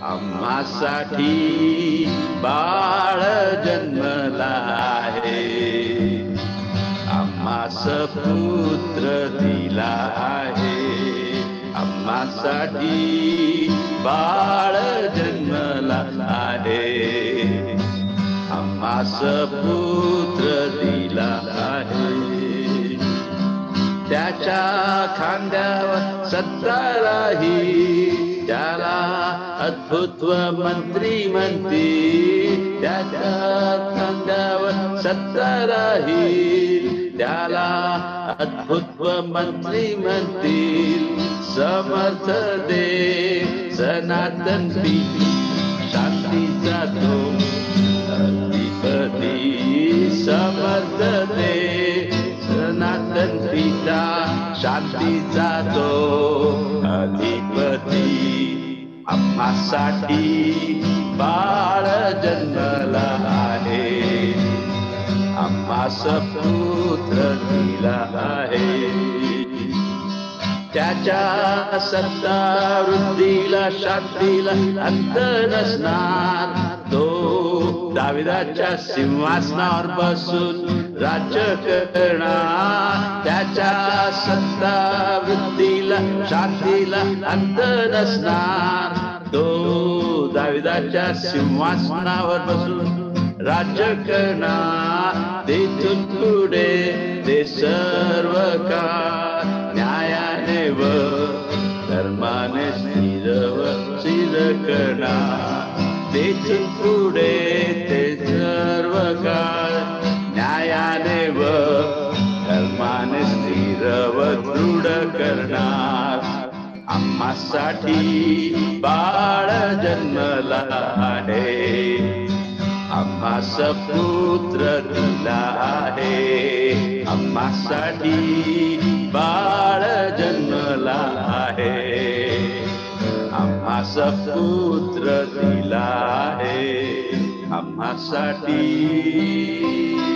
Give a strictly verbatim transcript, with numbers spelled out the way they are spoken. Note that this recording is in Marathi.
आम्हासाठी बाळ जन्मला आहे, आम्हास पुत्र दिला आहे. आम्हासाठी बाळ जन्मला आहे, आम्हास पुत्र दिला आहे. त्याच्या खांद्यावर सत्ता राही, त्याला अद्भुत मंत्री म्हणतील. त्याच्या खांद्यावर सत्ता राही, त्याला अद्भुत मंत्री म्हणतील. समर्थ देव सनातन पिता शांतीचा तो अधिपती. समर्थ देव सनातन पिता शांतीचा तो अधिपती. आम्हासाठी बाळ जन्मला आहे, आम्हास पुत्र दिला आहे. त्याच्या सत्ता वृद्धीला शांतीला अंत नसणार. तो दाविदाच्या सिंहासनावर बसून राज्य करणार. त्याच्या सत्ता वृद्धीला शांतीला अंत नसणार. तो दाविदाच्या सिंहासनावर बसून राज्य करणार. तेथून पुढे ते सर्व काळ न्यायाने व धर्माने स्थिर व स्थिर करणार. तेथून पुढे ते सर्व काळ न्यायाने व धर्माने स्थिर व दृढ करणार. आम्हासाठी बाळ जन्मला आहे, आम्हास पुत्र दिला आहे. आम्हासाठी बाळ जन्मला आहे, आम्हास पुत्र दिला आहे. आम्हासाठी